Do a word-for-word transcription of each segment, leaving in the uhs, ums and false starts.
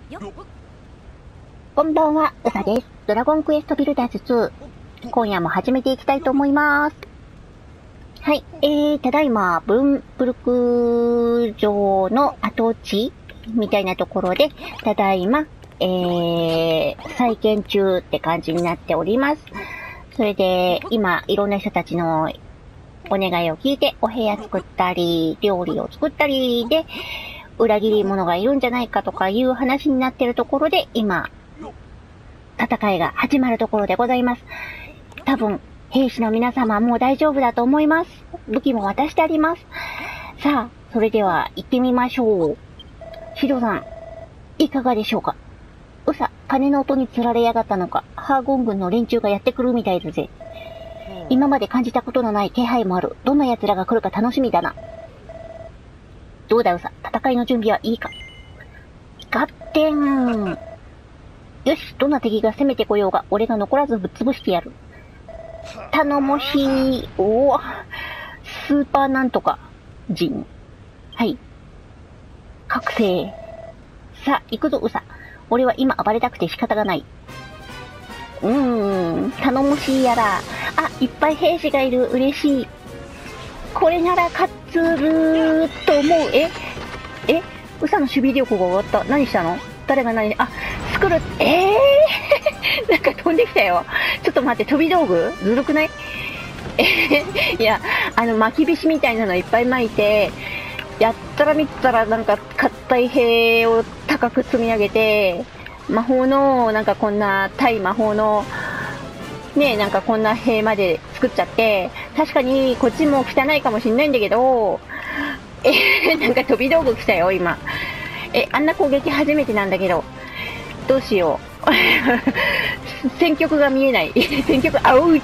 こんばんは、うさです。ドラゴンクエストビルダーズツー。今夜も始めていきたいと思います。はい、えー、ただいま、ブンブルク城の跡地みたいなところで、ただいま、えー、再建中って感じになっております。それで、今、いろんな人たちのお願いを聞いて、お部屋作ったり、料理を作ったりで、裏切り者がいるんじゃないかとかいう話になっているところで、今、戦いが始まるところでございます。多分、兵士の皆様はもう大丈夫だと思います。武器も渡してあります。さあ、それでは行ってみましょう。シドさん、いかがでしょうか？うさ、鐘の音に釣られやがったのか、ハーゴン軍の連中がやってくるみたいだぜ。今まで感じたことのない気配もある。どんな奴らが来るか楽しみだな。どうだうさ、戦いの準備はいいか？合点。よし、どんな敵が攻めてこようが、俺が残らずぶっ潰してやる。頼もしい。おぉ。スーパーなんとか人。はい。覚醒。さあ、行くぞ、うさ。俺は今暴れたくて仕方がない。うーん、頼もしいやら。あ、いっぱい兵士がいる。嬉しい。これなら勝つると思う。ええうさの守備力が終わった。何したの？誰が何？あ、スクル、ええー、なんか飛んできたよ。ちょっと待って、飛び道具ずるくない？えいや、あの、巻き菱みたいなのいっぱい巻いて、やったら見たらなんか、硬い兵を高く積み上げて、魔法の、なんかこんな、対魔法の、ねえ、なんかこんな兵まで作っちゃって、確かにこっちも汚いかもしんないんだけど、えー、なんか飛び道具来たよ、今。え、あんな攻撃初めてなんだけど。どうしよう。戦局が見えない。戦局、あうち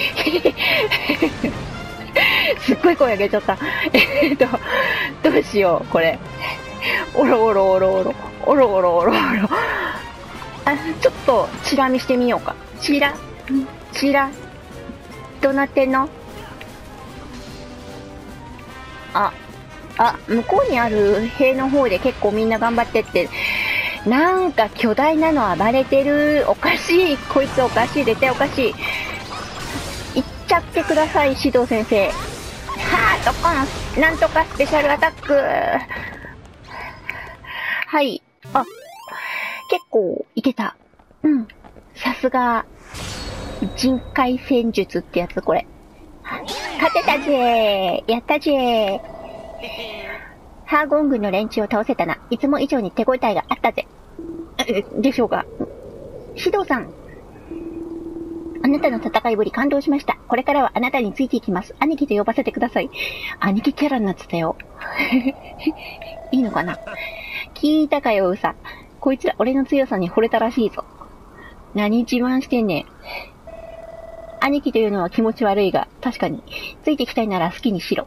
すっごい声上げちゃった。えっと、どうしよう、これ。おろおろおろおろ。おろおろおろおろ。あ、ちょっと、チラ見してみようか。チラチラどうなってんの？あ、あ、向こうにある塀の方で結構みんな頑張ってって、なんか巨大なの暴れてる。おかしい。こいつおかしい。絶対おかしい。いっちゃってください、指導先生。ハートコン、なんとかスペシャルアタック。はい。あ、結構いけた。うん。さすが、人海戦術ってやつ、これ。勝てたぜー。やったぜー。ハーゴン軍の連中を倒せたな。いつも以上に手応えがあったぜ。でしょうか。指導さん。あなたの戦いぶり感動しました。これからはあなたについていきます。兄貴と呼ばせてください。兄貴キャラになってたよ。いいのかな？聞いたかよ、うさ。こいつら俺の強さに惚れたらしいぞ。何自慢してんねん。兄貴というのは気持ち悪いが、確かに、ついてきたいなら好きにしろ。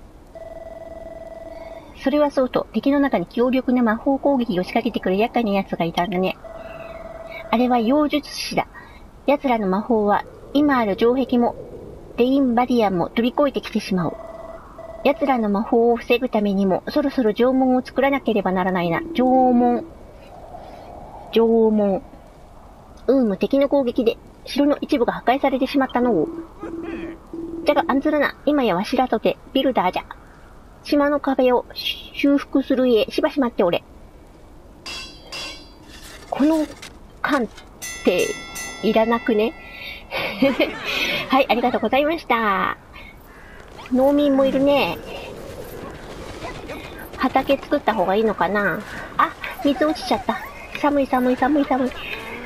それはそうと、敵の中に強力な魔法攻撃を仕掛けてくる厄介な奴がいたんだね。あれは妖術師だ。奴らの魔法は、今ある城壁も、レインバリアも飛び越えてきてしまう。奴らの魔法を防ぐためにも、そろそろ城門を作らなければならないな。城門。城門。うーむ、敵の攻撃で、城の一部が破壊されてしまったのを。じゃが案ずるな。今やわしらとて、ビルダーじゃ。島の壁を修復する家、しばし待っておれ。この缶っていらなくね？はい、ありがとうございました。農民もいるね。畑作った方がいいのかな？あ、水落ちちゃった。寒い寒い寒い寒い。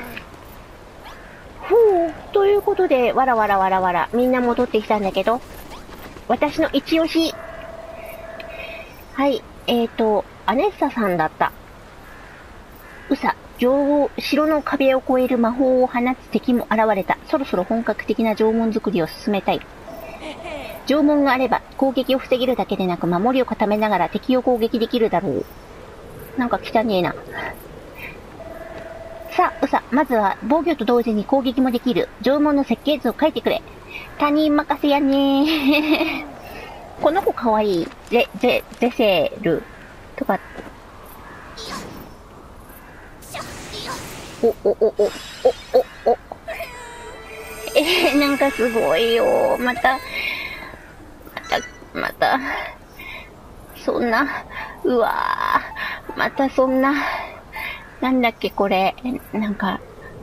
ふう、ということで、わらわらわらわら、みんな戻ってきたんだけど、私の一押し。はい、えーと、アネッサさんだった。うさ、城、城の壁を越える魔法を放つ敵も現れた。そろそろ本格的な城門作りを進めたい。城門があれば、攻撃を防げるだけでなく、守りを固めながら敵を攻撃できるだろう。なんか汚ねえな。さあ、うさ、まずは防御と同時に攻撃もできる城門の設計図を書いてくれ。他人任せやねー。この子かわいい。ゼ、ゼ、ゼセルとか。 お、お、お、お、お、お、お。えー、なんかすごいよ。また、また、また、そんな、うわー、またそんな、なんだっけこれ、なんか、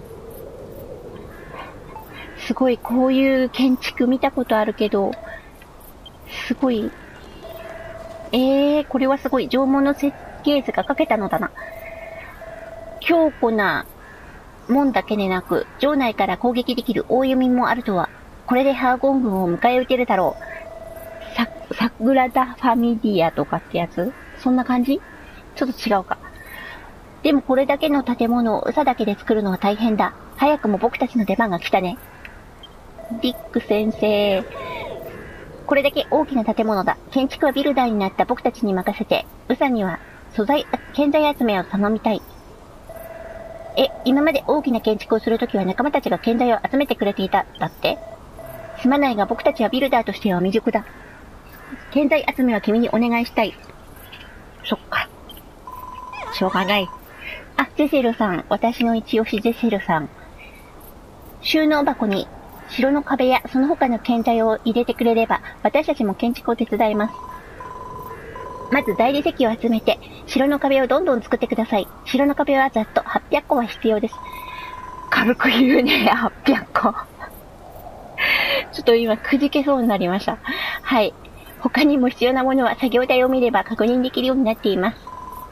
すごいこういう建築見たことあるけど、すごい、えー、これはすごい縄文の設計図が書けたのだな。強固な門だけでなく、城内から攻撃できる大弓もあるとは、これでハーゴン軍を迎え撃てるだろう。サ、サグラダ・ファミリアとかってやつ？そんな感じ？ちょっと違うか。でもこれだけの建物を嘘だけで作るのは大変だ。早くも僕たちの出番が来たね。ディック先生。これだけ大きな建物だ。建築はビルダーになった僕たちに任せて、ウサには素材、建材集めを頼みたい。え、今まで大きな建築をするときは仲間たちが建材を集めてくれていた。だって？すまないが僕たちはビルダーとしては未熟だ。建材集めは君にお願いしたい。そっか。しょうがない。あ、ゼセルさん。私の一押しゼセルさん。収納箱に城の壁やその他の建材を入れてくれれば、私たちも建築を手伝います。まず大理石を集めて、城の壁をどんどん作ってください。城の壁はざっとはっぴゃっこは必要です。軽く言うね、はっぴゃっこ。ちょっと今くじけそうになりました。はい。他にも必要なものは作業台を見れば確認できるようになっています。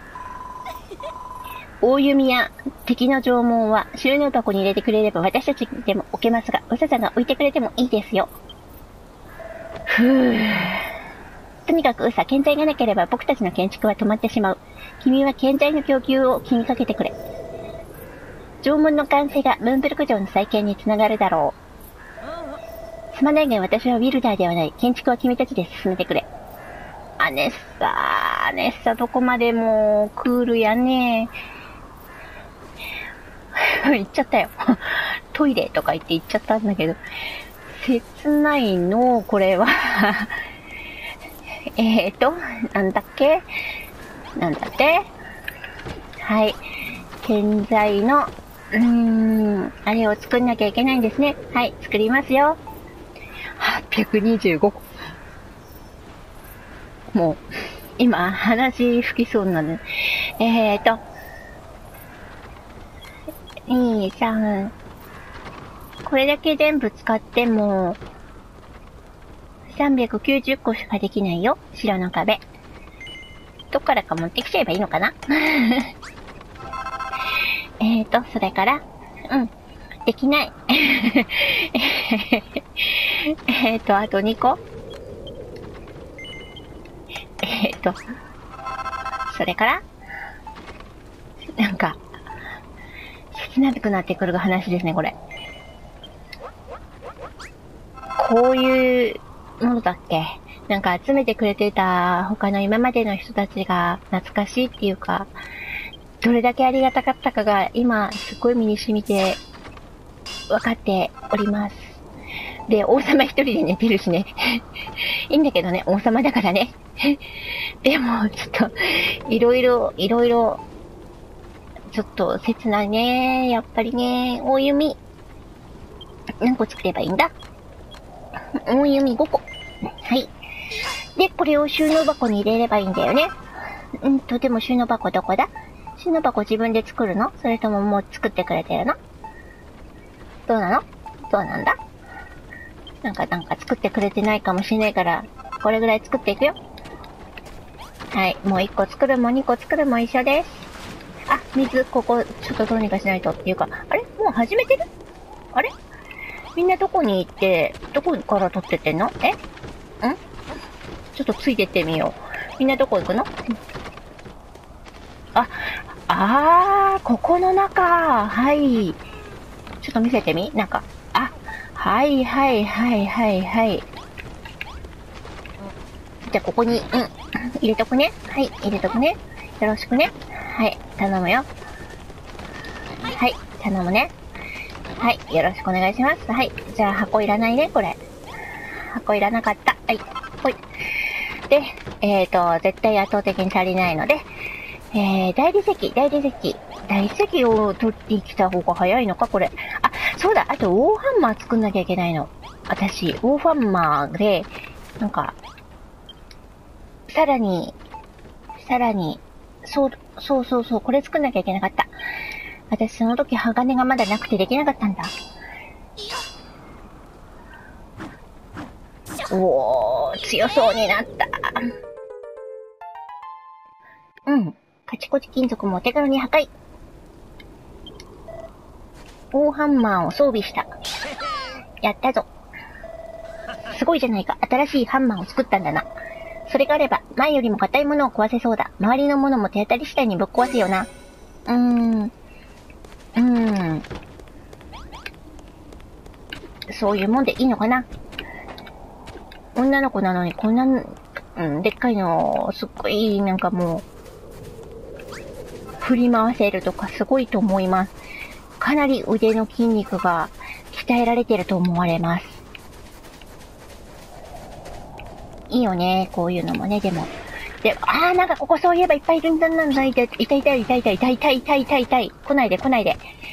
大弓や敵の縄文は収納箱に入れてくれれば私たちでも置けますが、うささんが置いてくれてもいいですよ。ふぅ。とにかくうさ、建材がなければ僕たちの建築は止まってしまう。君は建材の供給を気にかけてくれ。縄文の完成がムーンブルク城の再建につながるだろう。すまないが私はウィルダーではない。建築は君たちで進めてくれ。アネッサ、アネッサどこまでもクールやね。言っちゃったよ。トイレとか言って言っちゃったんだけど。切ないの、これは。えーと、なんだっけなんだってはい。建材の、うーん、あれを作んなきゃいけないんですね。はい、作りますよ。はっぴゃくにじゅうごこ。もう、今、話吹きそうなの。えーと、に、さん、これだけ全部使っても、さんびゃくきゅうじゅっこしかできないよ、城の壁。どっからか持ってきちゃえばいいのかなえーと、それから、うん、できない。えーと、あとにこ。えーと、それから、なんか、切なくなってくる話ですね、これ。こういうものだっけ？なんか集めてくれてた他の今までの人たちが懐かしいっていうか、どれだけありがたかったかが今すっごい身に染みて分かっております。で、王様一人で寝てるしね。いいんだけどね、王様だからね。でも、ちょっと、いろいろ、いろいろ、ちょっと切ないね。やっぱりね、大弓。何個作ればいいんだ？大弓ごこ。はい。で、これを収納箱に入れればいいんだよね。うんと、でも収納箱どこだ？収納箱自分で作るの？それとももう作ってくれてるの？どうなの？どうなんだ？なんか、なんか作ってくれてないかもしれないから、これぐらい作っていくよ。はい。もういっこ作るもにこ作るも一緒です。あ、水、ここ、ちょっとどうにかしないとっていうか、あれ？もう始めてる？あれ？みんなどこに行って、どこから撮ってってんの？え？ん？ちょっとついてってみよう。みんなどこ行くの？あ、あー、ここの中。はい。ちょっと見せてみ？中。あ、はいはいはいはいはい。じゃあここに、うん、入れとくね。はい、入れとくね。よろしくね。はい、頼むよ。はい、頼むね。はい、よろしくお願いします。はい、じゃあ箱いらないね、これ。箱いらなかった。はい、ほい。で、えーと、絶対圧倒的に足りないので、えー、大理石、大理石。 大石を取ってきた方が早いのか、これ。あ、そうだ、あと、ウォーハンマー作んなきゃいけないの。私、ウォーハンマーで、なんか、さらに、さらに、そう、そうそうそう、これ作んなきゃいけなかった。私、その時、鋼がまだなくてできなかったんだ。おー、強そうになった。うん。カチコチ金属もお手軽に破壊。ウォーハンマーを装備した。やったぞ。すごいじゃないか。新しいハンマーを作ったんだな。それがあれば、前よりも硬いものを壊せそうだ。周りのものも手当たり次第にぶっ壊すよな。うーん。うーん。そういうもんでいいのかな。女の子なのにこんな、うん、でっかいの、すっごい、なんかもう、振り回せるとかすごいと思います。かなり腕の筋肉が鍛えられてると思われます。いいよね、こういうのもね、でも。で、あー、なんかここそういえばいっぱいいるんだなんだ、いたいたいたいたいたいたいたいたいたいたい。来ないで来ないで。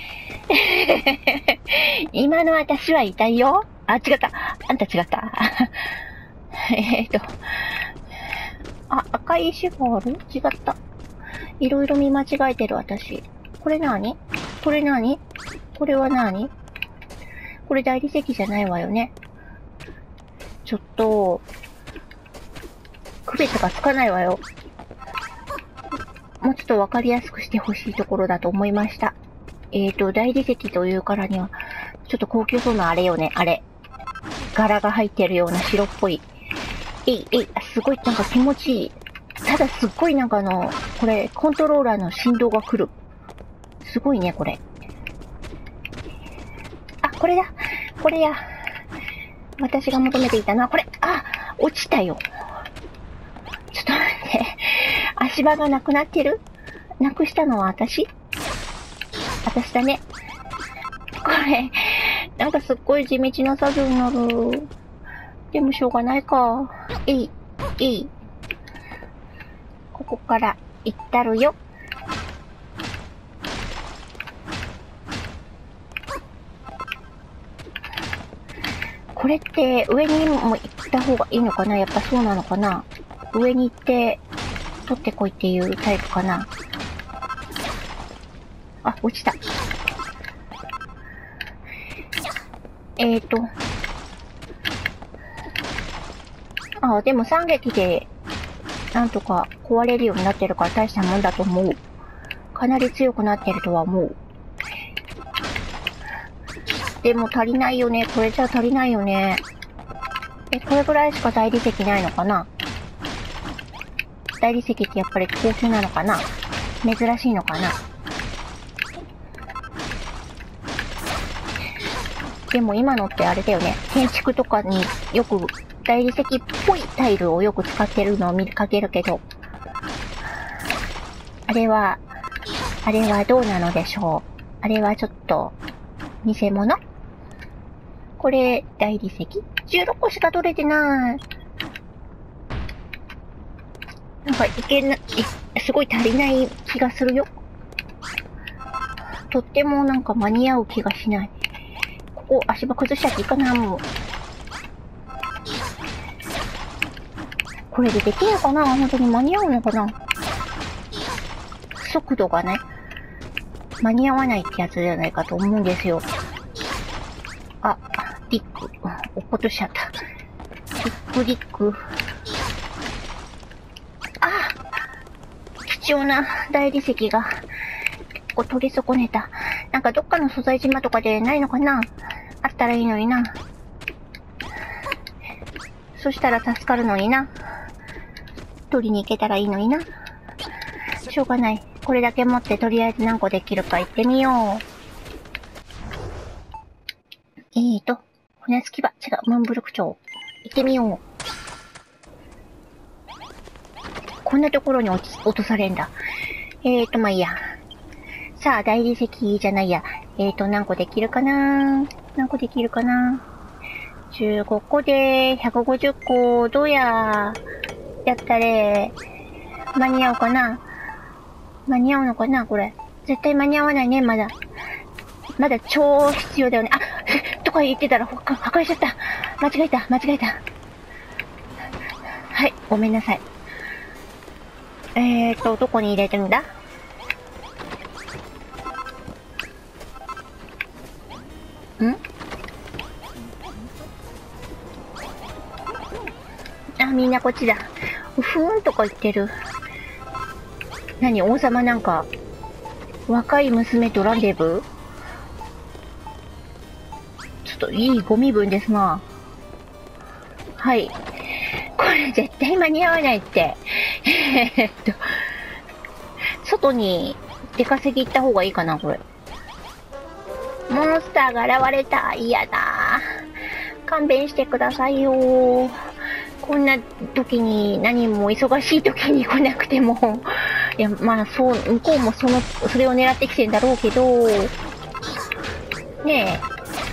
今の私は痛いよ。あ、違った。あんた違った。えっと。あ、赤い石がある？違った。いろいろ見間違えてる私。これなに？これなに？これはなに？これ大理石じゃないわよね。ちょっと、区別がつかないわよ。もうちょっとわかりやすくしてほしいところだと思いました。えーと、大理石というからには、ちょっと高級そうなあれよね、あれ。柄が入ってるような白っぽい。えい、えい、すごいなんか気持ちいい。ただすっごいなんかあの、これ、コントローラーの振動が来る。すごいね、これ。あ、これだ。これや。私が求めていたのはこれ。あ、落ちたよ。ちょっと待って。足場がなくなってる？なくしたのは私？私だね。これ、なんかすっごい地道な作業になる。でもしょうがないか。いい、いい。ここから行ったるよ。これって上にも行った方がいいのかな？やっぱそうなのかな？上に行って取ってこいっていうタイプかな？あ、落ちた。えーと。あ、でも三撃でなんとか壊れるようになってるから大したもんだと思う。かなり強くなってるとは思う。でも足りないよね。これじゃ足りないよね。え、これぐらいしか大理石ないのかな？大理石ってやっぱり高級なのかな？珍しいのかな？でも今のってあれだよね。建築とかによく大理石っぽいタイルをよく使ってるのを見かけるけど、あれは、あれはどうなのでしょう。あれはちょっと、偽物？これ、大理石？ じゅうろっ 個しか取れてない。なんかいけな、い、すごい足りない気がするよ。とってもなんか間に合う気がしない。ここ足場崩しちゃっていいかな、もう。これでできるかな？本当に間に合うのかな？速度がね、間に合わないってやつじゃないかと思うんですよ。あ、ディック、落っことしちゃった。ディックディック。あ、貴重な大理石が結構取り損ねた。なんかどっかの素材島とかでないのかな？あったらいいのにな。そしたら助かるのにな。取りに行けたらいいのにな。しょうがない。これだけ持ってとりあえず何個できるか行ってみよう。えーと、船着き場、違う、ムンブルク町。行ってみよう。こんなところに落ち、落とされんだ。えーと、まあ、いいや。さあ、大理石じゃないや。えーと、何個できるかな？何個できるかな？ じゅうご 個でひゃくごじゅっこ、どうや？やったれ。間に合うかな？間に合うのかなこれ。 絶対間に合わないね、まだ。まだ超必要だよね。あ、とか言ってたら破壊しちゃった。間違えた、間違えた。はい、ごめんなさい。えーと、どこに入れてるんだ？ん？あ、みんなこっちだ。うふーんとか言ってる。何、王様なんか、若い娘とランデブー？ちょっといいご身分ですな。はい。これ絶対間に合わないって。えっと、外に出稼ぎ行った方がいいかな、これ。モンスターが現れた。嫌だ。勘弁してくださいよ。こんな時に、何も忙しい時に来なくても。いや、まあ、そう、向こうもその、それを狙ってきてんだろうけど、ね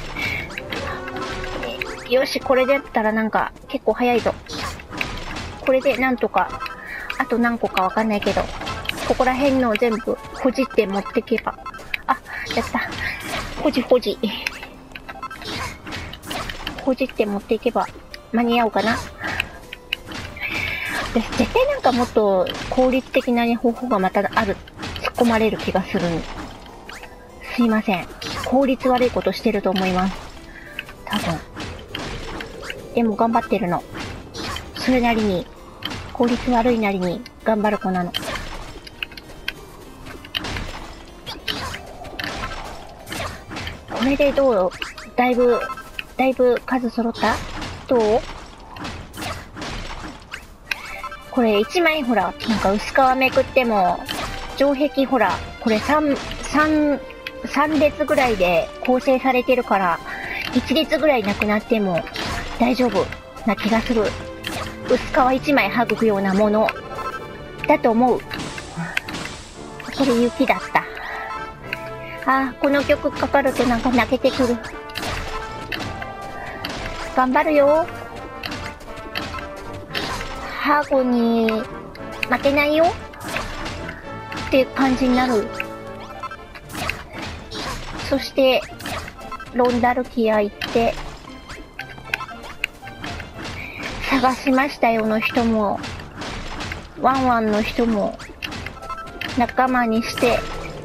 え。よし、これでやったらなんか、結構早いぞ。これでなんとか、あと何個かわかんないけど、ここら辺のを全部、ほじって持ってけば。あ、やった。ほじほじ。ほじって持っていけば、間に合うかな。絶対なんかもっと効率的な、ね、方法がまたある、突っ込まれる気がする。すいません。効率悪いことしてると思います。多分。でも頑張ってるの。それなりに、効率悪いなりに頑張る子なの。これでどう？だいぶ、だいぶ数揃った？どう？これ一枚ほら、なんか薄皮めくっても、城壁ほら、これ三、三、三列ぐらいで構成されてるから、一列ぐらいなくなっても大丈夫な気がする。薄皮一枚剥ぐようなものだと思う。これ雪だった。あー、この曲かかるとなんか泣けてくる。頑張るよ。ハーゴに負けないよって感じになる。そしてロンダルキア行って探しましたよの人もワンワンの人も仲間にして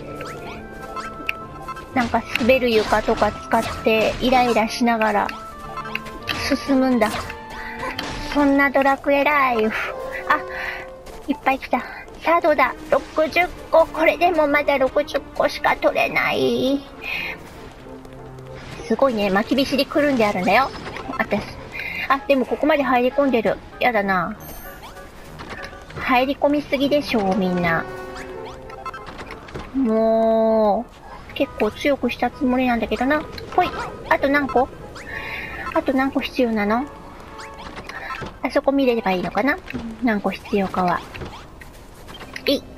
なんか滑る床とか使ってイライラしながら進むんだ。そんなドラクエライフ。あ、いっぱい来た。さあどうだ？ろくじゅっこ。これでもまだろくじゅっこしか取れない。すごいね。巻きびしり来るんであるんだよ。私。あ、でもここまで入り込んでる。やだな。入り込みすぎでしょ、みんな。もう、結構強くしたつもりなんだけどな。ほい。あと何個？あと何個必要なの？あそこ見れればいいのかな？何個必要かは。えい。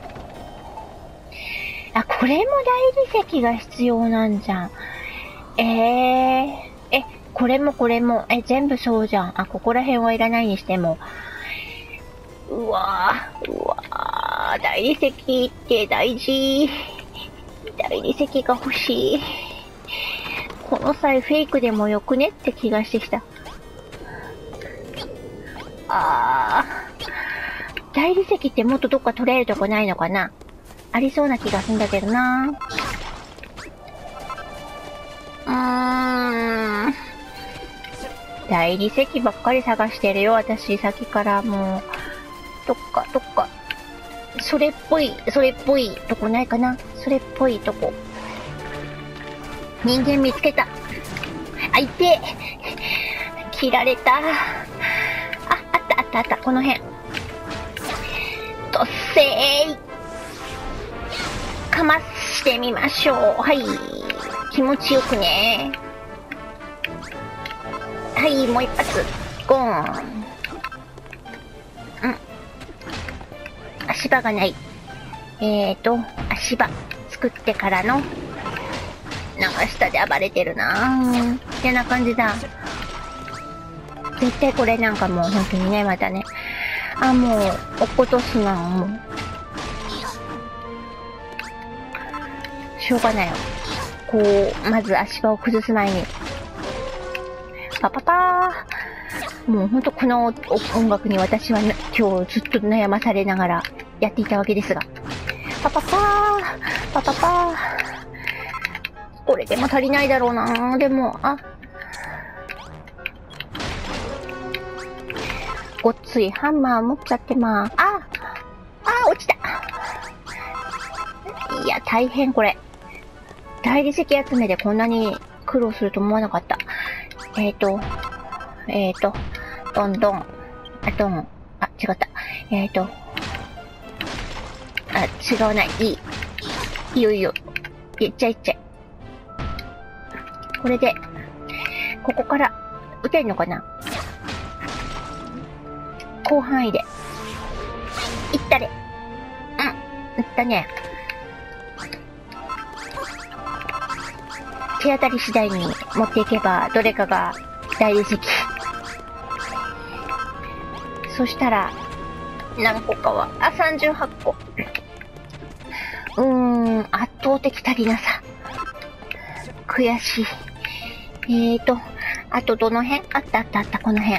あ、これも大理石が必要なんじゃん。えー。え、これもこれも。え、全部そうじゃん。あ、ここら辺はいらないにしても。うわぁ、うわぁ、大理石って大事。大理石が欲しい。この際フェイクでもよくねって気がしてきた。あー、大理石ってもっとどっか取れるとこないのかな？ありそうな気がするんだけどな。うーん。大理石ばっかり探してるよ、私。さっきからもう。どっか、どっか。それっぽい、それっぽいとこないかな？それっぽいとこ。人間見つけた。あ、いて。切られた。あったあった、この辺。とっせーい。かましてみましょう。はい。気持ちよくね。はい、もう一発。ゴーン。うん。足場がない。えーと、足場作ってからの、なんか下で暴れてるなぁ。ってな感じだ。絶対これなんかもう本当にね、またね。あ、もう、落っことすな、もう。 しょうがないよ。こう、まず足場を崩す前に。パパパー。もうほんとこの音楽に私は今日ずっと悩まされながらやっていたわけですが。パパパー。パパパー。これでも足りないだろうな。でも、あ。ごっついハンマー持っちゃってまー。ああ、落ちた。いや、大変これ。大理石集めでこんなに苦労すると思わなかった。えーと、えーと、どんどん、あ、どん、あ、違った。えーと、あ、違わない。いい。いいよいいよ。いっちゃいっちゃい。これで、ここから、撃てんのかな？広範囲で。いったれ。うん。撃ったね。手当たり次第に持っていけば、どれかが大理石。そしたら、何個かは、あ、さんじゅうはっこ。うーん、圧倒的足りなさ。悔しい。えーと、あとどの辺？あったあったあった、この辺。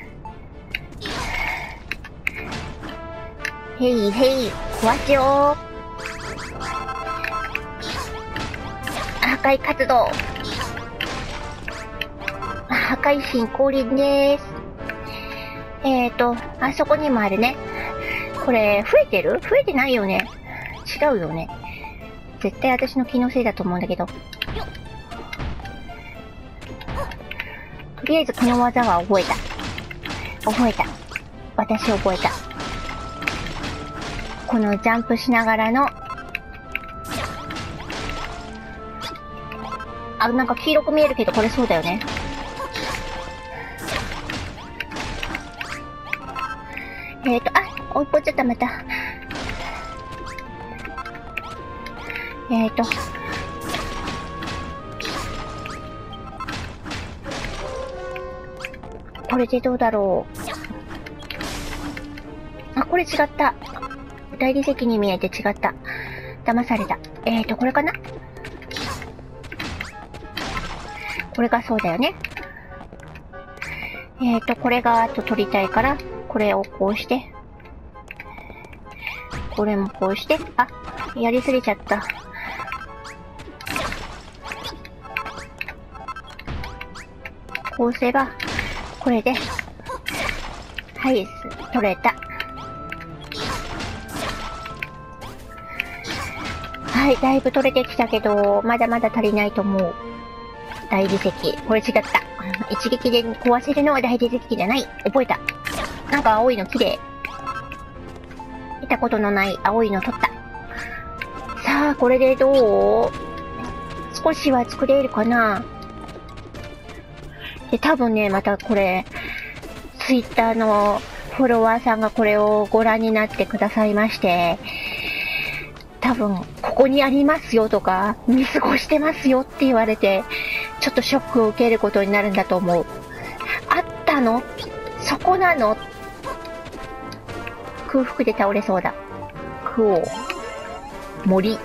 へいへい、壊すよー。破壊活動。破壊神降臨でーす。えーと、あそこにもあるね。これ、増えてる？増えてないよね。違うよね。絶対私の気のせいだと思うんだけど。とりあえずこの技は覚えた。覚えた。私覚えた。このジャンプしながらの、あ、なんか黄色く見えるけど、これそうだよね。えーと、あ、追いっぽっちゃった、また。えーと。これでどうだろう。あ、これ違った。大理石に見えて違った。騙された。えーと、これかな？これがそうだよね。えーと、これがあと取りたいから、これをこうして。これもこうして。あ、やりすぎちゃった。こうすれば、これで、はい、取れた。はい、だいぶ取れてきたけど、まだまだ足りないと思う。大理石。これ違った。一撃で壊せるのは大理石じゃない。覚えた。なんか青いの綺麗。見たことのない青いの取った。さあ、これでどう？少しは作れるかな？で、多分ね、またこれ、ツイッターのフォロワーさんがこれをご覧になってくださいまして、多分、ここにありますよとか、見過ごしてますよって言われて、ちょっとショックを受けることになるんだと思う。あったの？そこなの？空腹で倒れそうだ。クオ。森。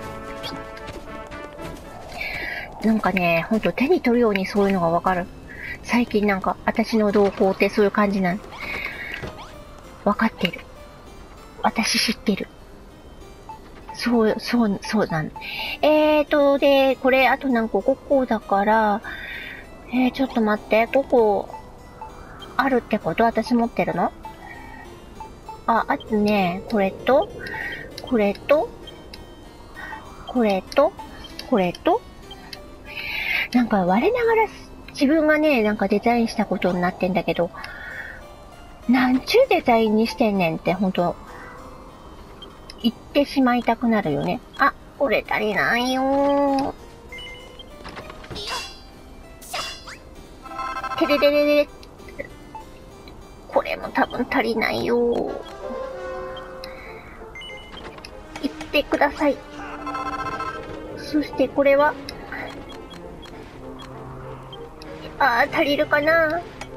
なんかね、ほんと手に取るようにそういうのがわかる。最近なんか、私の動向ってそういう感じなん。わかってる。私知ってる。そう、そう、そうなん。えーと、で、これ、あと何個 ?ご 個だから、えー、ちょっと待って、ごこあるってこと？私持ってるの？あ、あとね、これと、これと、これと、これと、なんか我ながら自分がね、なんかデザインしたことになってんだけど、なんちゅうデザインにしてんねんってほんと、言ってしまいたくなるよね。あ、これ足りないよー。てれれれれ。これも多分足りないよー。言ってください。そしてこれは、あー、足りるかな？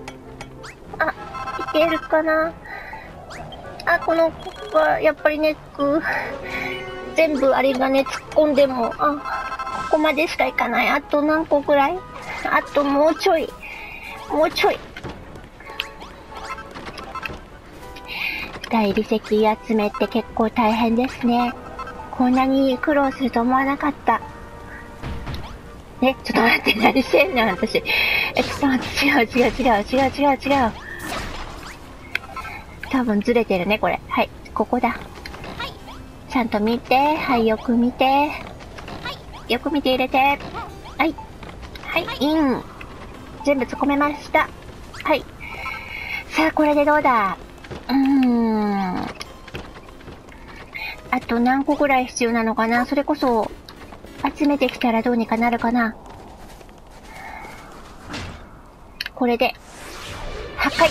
あ、いけるかな？あ、この子はやっぱりネック、全部あれがね、突っ込んでも、あ、 こまでしか行かない。あと何個くらい？あともうちょい。もうちょい。大理石集めて結構大変ですね。こんなに苦労すると思わなかった。え、ちょっと待って、何してんの私。え、ちょっと待って、違う違う違う違う違う違う。多分ずれてるね、これ。はい、ここだ。ちゃんと見て、はい、よく見て。よく見て入れて。はい。はい、イン。全部突っ込めました。はい。さあ、これでどうだ？うーん。あと何個ぐらい必要なのかな？それこそ、集めてきたらどうにかなるかな。これで、破壊。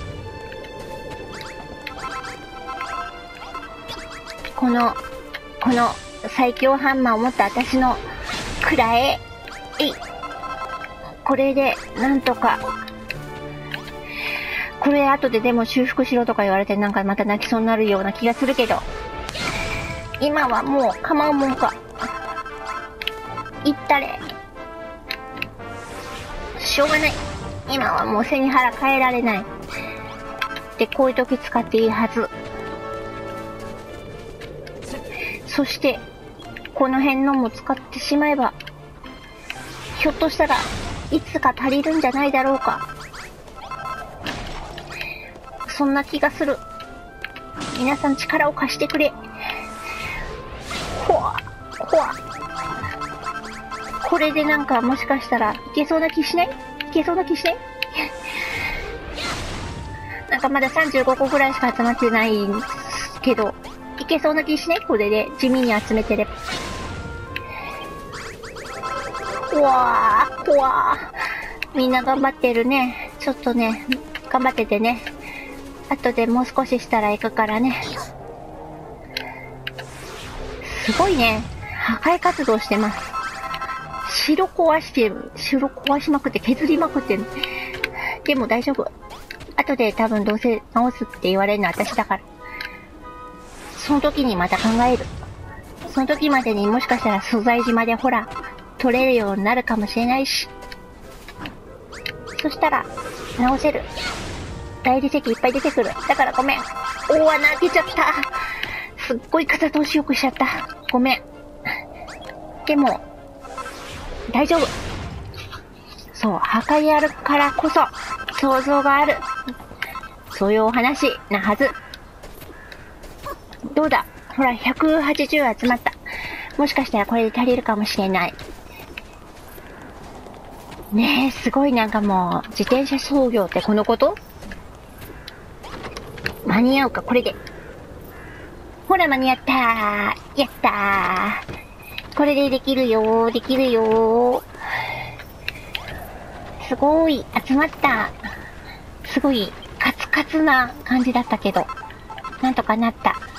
この、この最強ハンマーを持った私のくらえ、えい。これで、なんとか。これ後ででも修復しろとか言われてなんかまた泣きそうになるような気がするけど。今はもう構うもんか。いったれ。しょうがない。今はもう背に腹変えられない。で、こういう時使っていいはず。そして、この辺のも使ってしまえば、ひょっとしたらいつか足りるんじゃないだろうか。そんな気がする。皆さん力を貸してくれ。ほわ、ほわ。これでなんかもしかしたらいけそうな気しない？いけそうな気しない？なんかまださんじゅうごこぐらいしか集まってないんですけど、いけそうな気しない？これで地味に集めてれば。ほわー、ほわー。みんな頑張ってるね。ちょっとね、頑張っててね。後でもう少ししたら行くからね。すごいね。破壊活動してます。城壊して、城壊しまくって削りまくってる。でも大丈夫。後で多分どうせ直すって言われるのは私だから。その時にまた考える。その時までにもしかしたら素材島でほら、取れるようになるかもしれないし。そしたら、直せる。大理石いっぱい出てくる。だからごめん。大穴開けちゃった。すっごい風通しよくしちゃった。ごめん。でも、大丈夫。そう、破壊あるからこそ、想像がある。そういうお話なはず。どうだ？ほら、ひゃくはちじゅう集まった。もしかしたらこれで足りるかもしれない。ねえ、すごいなんかもう、自転車操業ってこのこと？間に合うか、これで。ほら、間に合ったー。やったー。これでできるよー、できるよー。すごい、集まった。すごい、カツカツな感じだったけど、なんとかなった。は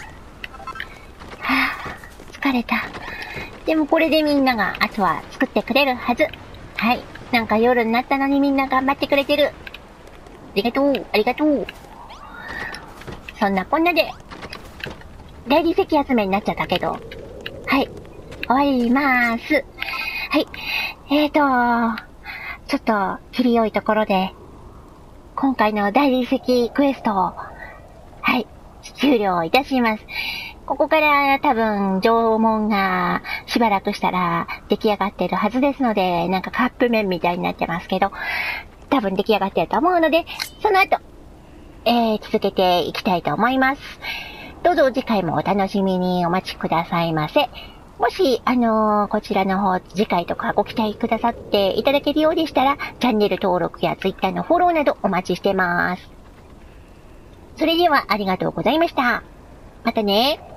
ぁ、疲れた。でもこれでみんなが、あとは作ってくれるはず。はい。なんか夜になったのにみんな頑張ってくれてる。ありがとう、ありがとう。そんなこんなで、大理石集めになっちゃったけど、はい。終わりまーす。はい。えーと、ちょっと、切り良いところで、今回の大理石クエストを、はい、終了いたします。ここから多分、縄文がしばらくしたら出来上がってるはずですので、なんかカップ麺みたいになってますけど、多分出来上がってると思うので、その後、えー、続けていきたいと思います。どうぞ次回もお楽しみにお待ちくださいませ。もし、あのー、こちらの方、次回とかご期待くださっていただけるようでしたら、チャンネル登録や Twitter のフォローなどお待ちしてます。それではありがとうございました。またね。